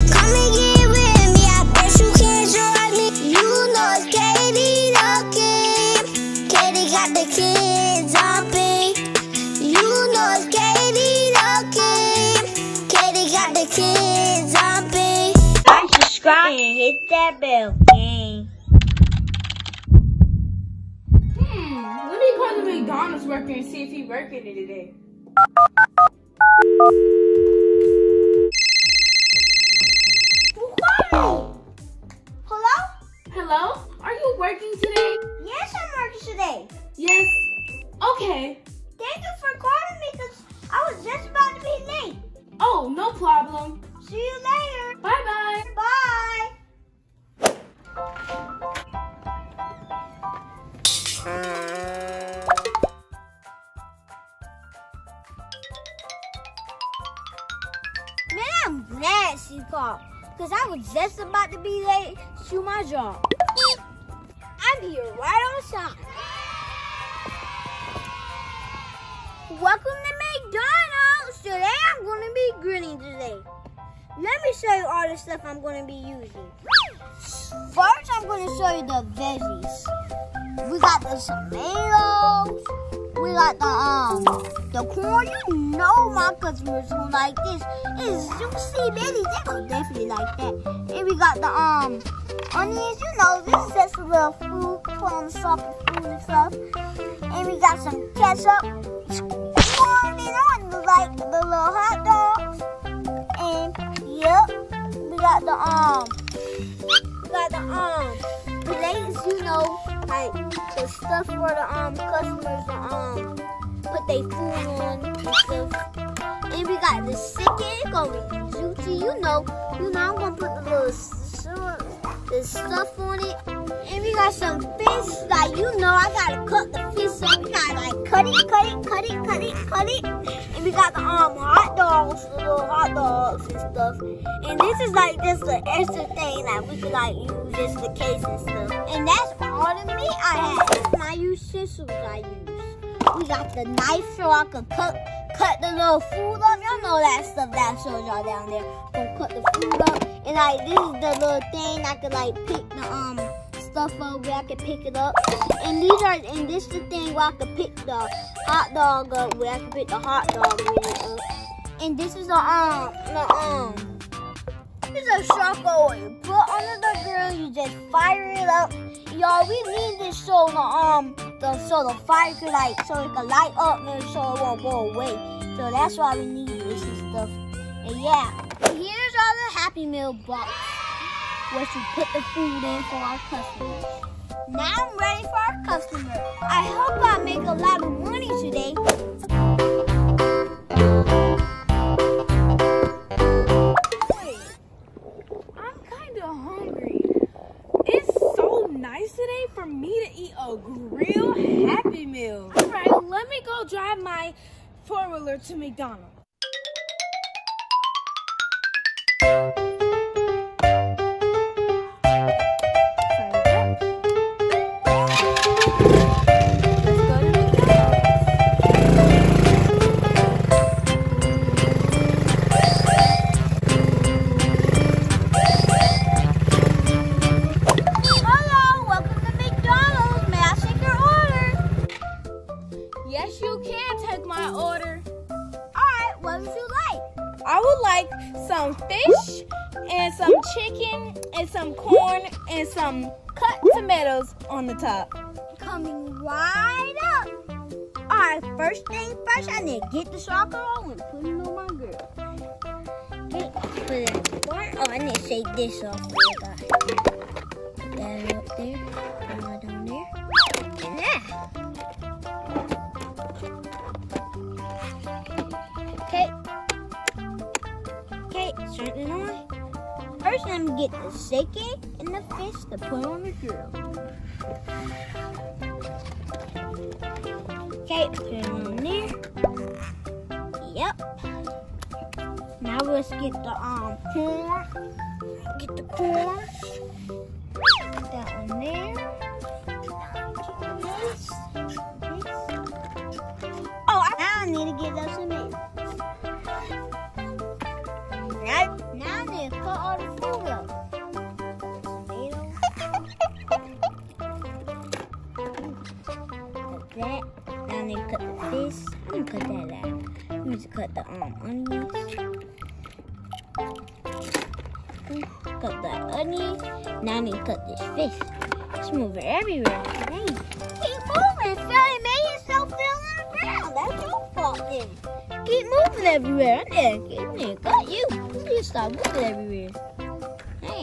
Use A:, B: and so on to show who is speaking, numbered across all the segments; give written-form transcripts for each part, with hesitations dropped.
A: Come and get with me, I bet you can't survive me. You know it's Kd the King. Kd got the kids jumping. You know it's Kd the King. Kd got the kids jumping.
B: Like, subscribe, and hit that bell, gang.
C: Let me call the McDonald's worker and see if he's working it today.
A: Hello?
C: Hello? Are you working today?
A: Yes, I'm working today.
C: Yes. Okay.
A: Thank you for calling me because I was just about to be late.
C: Oh, no problem.
A: See you later.
C: Bye-bye.
A: Bye. Man, I'm glad she called because I was just about to be late to my job. I'm here right on time. Welcome to McDonald's. Today I'm going to be grilling today. Let me show you all the stuff I'm going to be using. First, I'm going to show you the veggies. We got the tomatoes. We got the corn. You know my customers who like this. It's juicy, baby. They will definitely like that. And we got the onions. You know, this is just a little food. Put on the soft food and stuff. And we got some ketchup. Poured it on like the little hot dogs. And yep, we got the plates, you know, like the stuff for the customers to put their food on and stuff. And we got the chicken, it's gonna be juicy, you know, I'm gonna put the little stuff on it. And we got some fish, like you know, I gotta cut the fish so we gotta like cut it. And we got the hot dogs, the little hot dogs and stuff. And this is like just the extra thing that we could like use just the case and stuff. And that's all the meat I have. That's my utensils I use. We got the knife so I could cut the little food up. Y'all know that stuff that I showed y'all down there. Gonna cut the food up. And like this is the little thing I could like pick the stuff up where I can pick it up. And this is the thing where I can pick the hot dog up where I can pick the hot dog really up. And this is this is a charcoal you put under the grill, you just fire it up. Y'all, we need this so the fire could so it can light up and so it won't go away. So that's why we need this and stuff. And yeah, here's all the Happy Meal box where you put the food in for our customers. Now I'm ready for our customer. I hope I make a lot of money today.
C: Wait, I'm kind of hungry. It's so nice today for me to eat a grilled Happy Meal. All right, let me go drive my four-wheeler to McDonald's. Yes, you can take my order.
A: Alright, what would you like?
C: I would like some fish and some chicken and some corn and some cut tomatoes on the top.
A: Coming right up. Alright, first thing first, I need to get the charcoal and put it on my grill. Okay, put it in the corn. Oh, I need to shake this off. Put that up there. Put that down there. And that. Okay, turn it on. First, let me get the chicken and the fish to put on the grill. Okay, put it on there. Yep. Now let's get the corn. Get the corn. Put that on there. Oh, now I need to get those tomatoes. Now I need to cut all the cut the onions. Cut the onions. Now I need to cut this fish. It's moving everywhere. Hey, keep moving. Philly made yourself fell on the ground. That's your fault then. Keep moving everywhere. There, cut you. You just stop moving everywhere. Hey.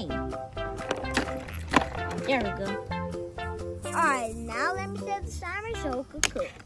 A: There we go. Alright, now let me set the timer so it could cook.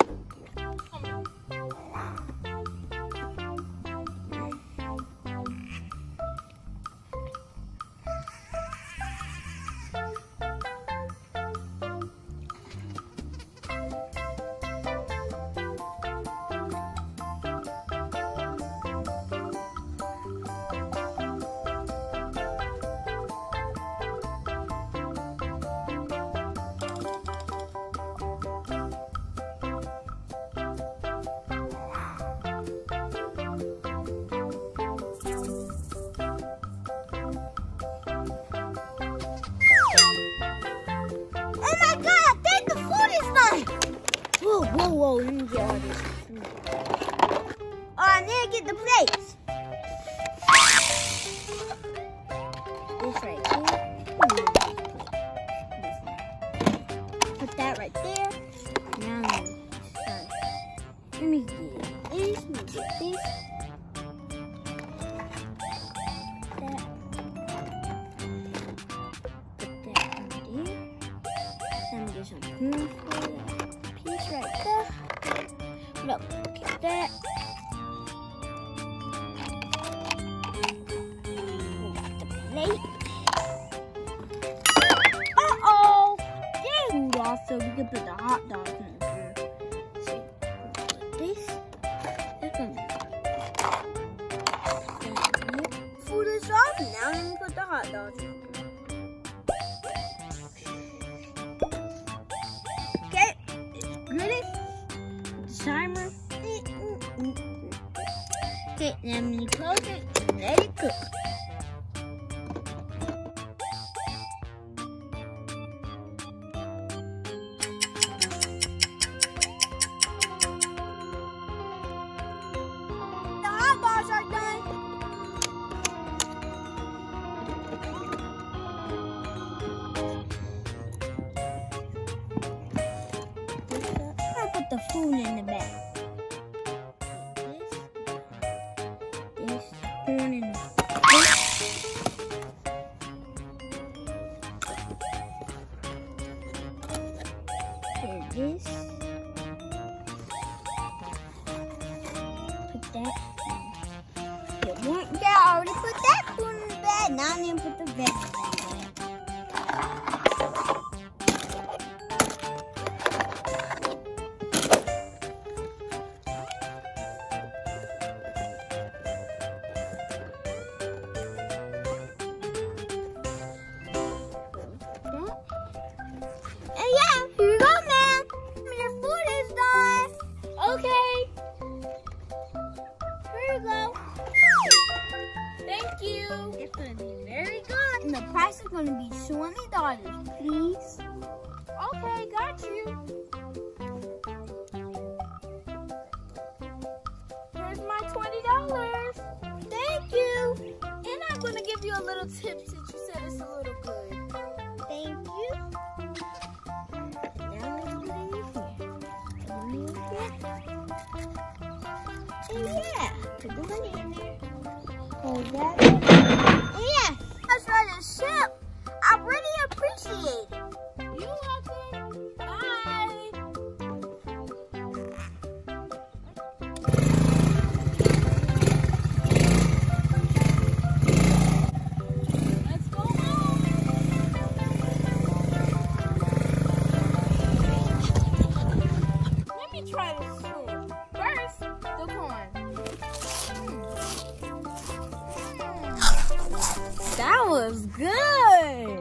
A: Whoa, let me get all this food. Oh, I need to get the plates. This right here. Put that right there. Now let me get this. Let me get this. That. Put that in there. Let me get some food for that. Right there. No, get that. The plate. Uh-oh! Dang, so we can put the hot dogs in here. See, put this. That's gonna be food is off. Now let me put the hot dogs in. Timer. Okay, now I'm gonna close it and let it cook. The hot dogs are done. I'll put the food in the bag. This spoon in the here, this. Put that in. Yeah, I already put that spoon in the bag. Now I'm gonna put the vegetables in the bag. It's going to be very good. And the price is going to be $20, please.
C: Okay, got you. Here's my $20.
A: Thank you.
C: And I'm going to give you a little tip since you said it's a little good.
A: Thank you. Now I'm going to put it in here. And yeah, put the money in there. Hold that. Yeah, that's right, a ship. I really appreciate it.
C: You're welcome. Bye. Let's go home. Let me try this food. First, the corn. That was good.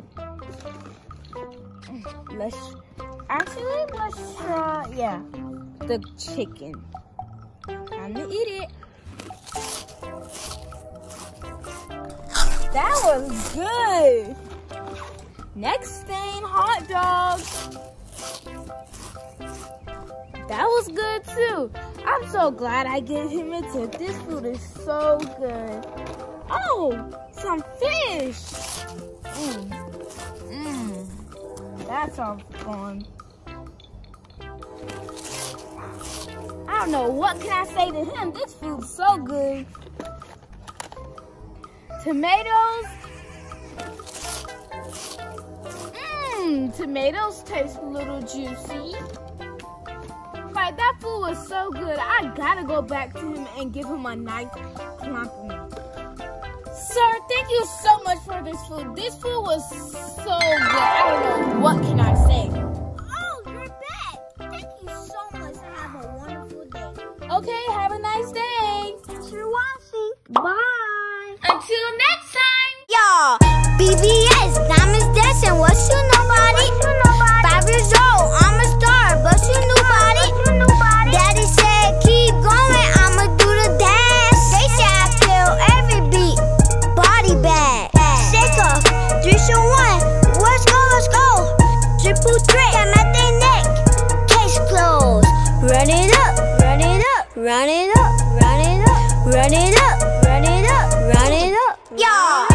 C: Let's try, the chicken. Time to eat it. That was good. Next thing, hot dogs. That was good too. I'm so glad I gave him a tip. This food is so good. Oh, some fish. That sounds fun. I don't know, what can I say to him? This food's so good. Tomatoes. Tomatoes taste a little juicy. Right, that food was so good. I gotta go back to him and give him a nice compliment. Sir, thank you so much for this food. This food was so good. I don't know, what can I say?
A: Oh, you're back. Thank you so much. Have a wonderful day.
C: Okay, have a nice day.
A: Thanks for watching.
C: Bye. Until next time.
A: Y'all, BBS, diamonds dancing. What's you nobody? 5 years old, I'm a star, but you nobody. Daddy said keep going, I'ma do the dance. They say I kill every beat, body bag. Shake off, 3, 2, 1, let's go. Triple threat, I'm at their neck, case closed. Run it up, run it up, run it up, run it up, run it up, run it up, run it up. Y'all.